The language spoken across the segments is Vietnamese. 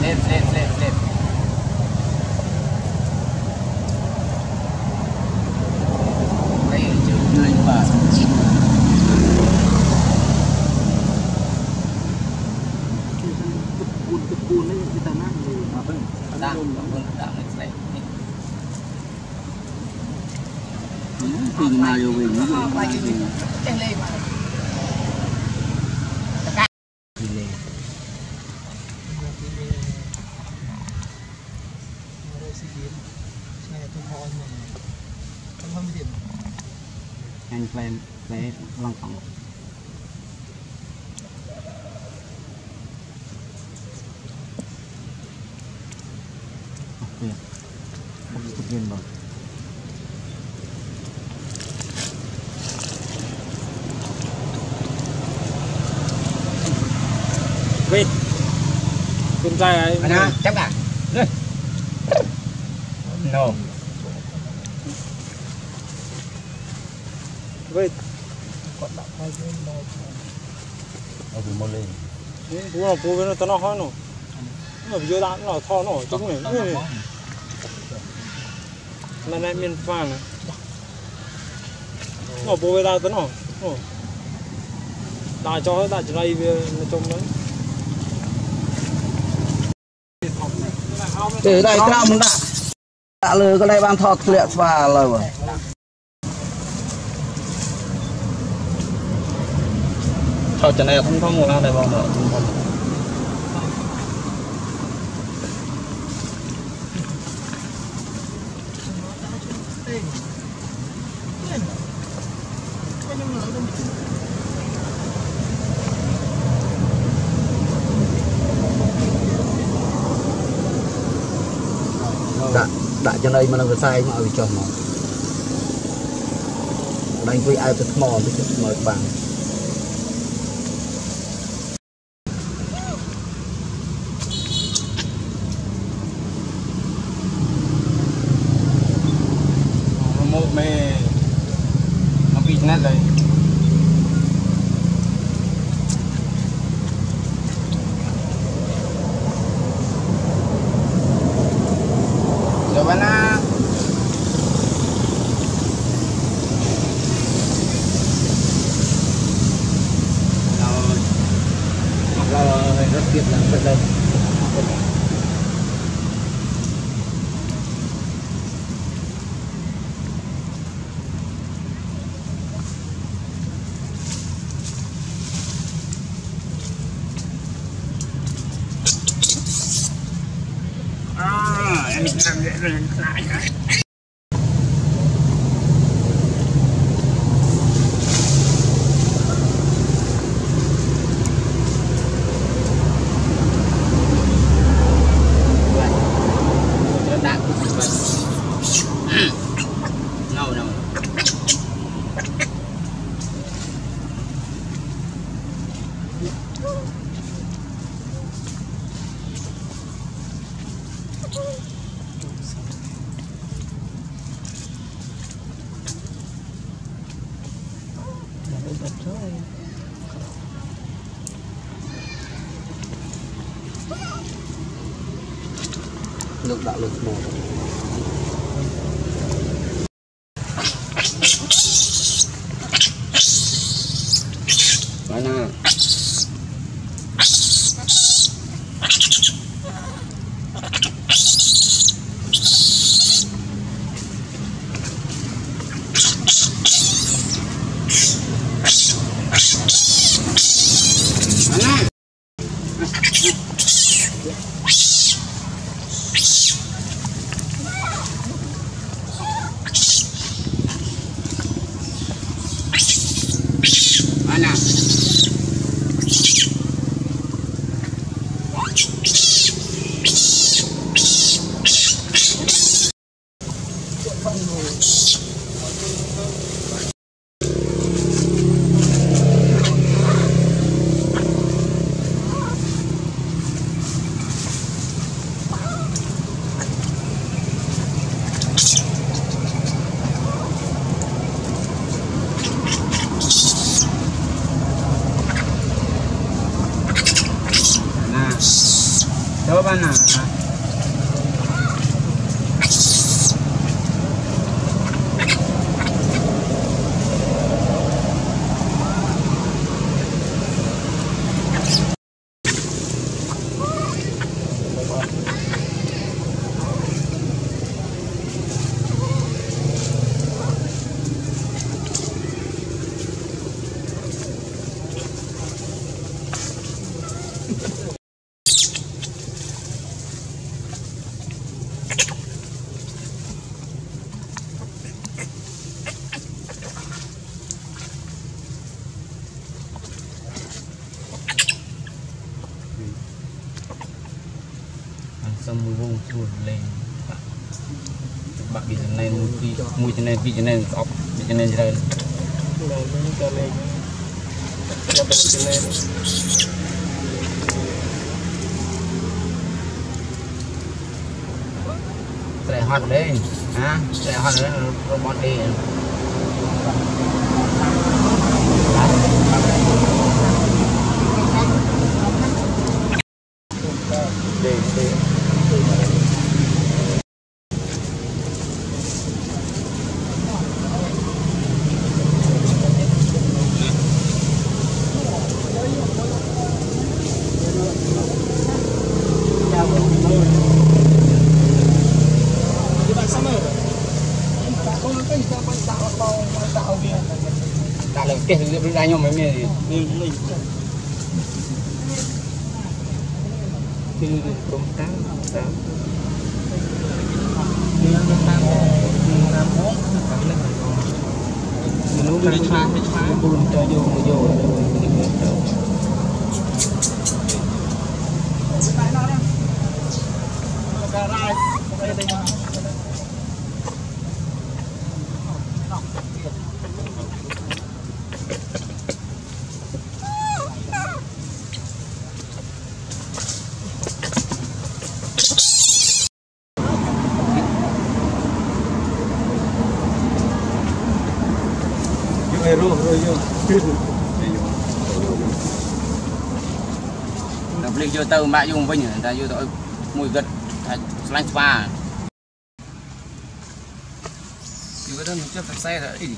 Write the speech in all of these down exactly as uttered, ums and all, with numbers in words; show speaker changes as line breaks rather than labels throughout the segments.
Slip, slip, slip, slip. Đây là chưa lên bờ.
Buồn đấy kita nak.
Đang, đang, đang lên slip.
Thì mà vô về nó
trên lên mà.
anh plan để lăng phẳng ok không thực hiện rồi
Wait, con trai ấy.
Anh à, chấp à? No.
Wait.
Ở vùng Môn Linh.
Bố nào bố bên nó tao nó hỏi nó. Nó bị vô đạn nó thò nó chúng này. Là này miền phan này. Nó bố bên tao tao nó. Đại cho đại cho đây nó trông đấy.
từ đây cái nào muốn đã đã lừa cái này ban thọt liệt và lời rồi
Thôi trận này không có nguồn nào để vào nữa.
đã đã cho đây mà nó vừa sai mà ở cho nó đánh với ai thật mò với chút mời bằng
Một mê nó bị nét rồi. JANNA. Rồi. Mặc là rất kiệt là rất đây. Em làm vậy rồi lại hả? No, no.
lực đạo lực một
JANNA. JANNA. Đó bạn nào xong mùi vô chuột lên bạn bị thế này mùi mùi thế này vị thế này ọc vị thế này rồi sẽ hoạt đấy hả sẽ hoạt đấy robot đi để để đã là cái thứ ra nhau mấy miền thì mình thì công tác tám đi ăn tám tám bốn mình nuôi đi phá đi phá buồn cho vô vô vô rồi rồi vô đập lên vô tàu mãi dùng vinh người ta vô tội mùi gật slime spa thì cái đó mình chưa phải xe rồi đi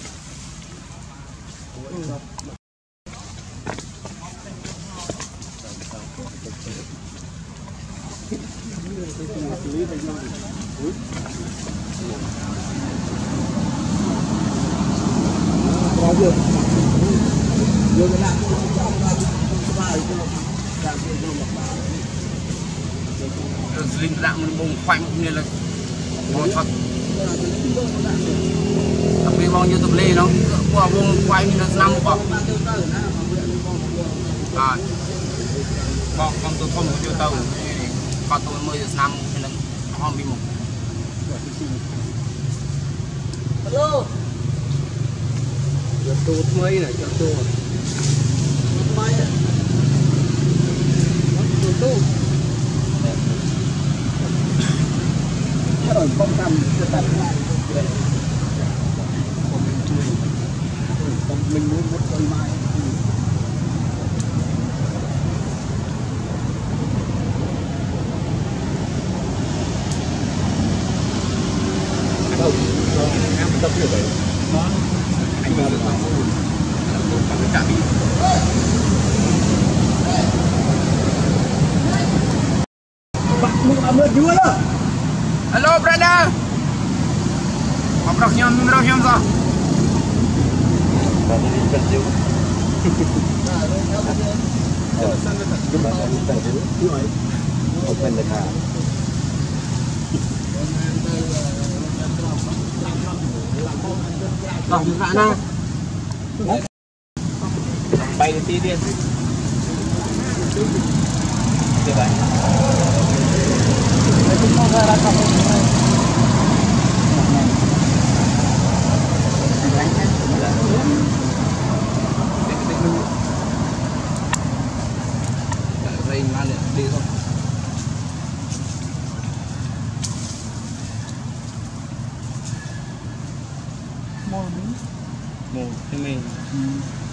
vô vô cái nào linh lạng mình bùng khoanh nên là ngon thật đặc biệt bao nhiêu tập lê nó qua bùng quay mình là năm bọc à bọc con tôi không có chưa tàu con tôi mới được năm nên là hôm bị một hello cho tôi mấy này cho tôi mấy à tôi tôi rồi không cầm cho tập lại mình muốn một con mai không em tập như vậy anh vào được không? Bằng cái chạm đi. Bạn mua ấm được chưa đó? Hello brother. Học đọc nhom, mình đọc nhom sao? Bạn đi cần chịu. Chúng ta sẽ đi cần chịu. Đúng rồi. Open the car. Đọc được khả năng bay tí điên được vậy đây mà đi thôi một cái mình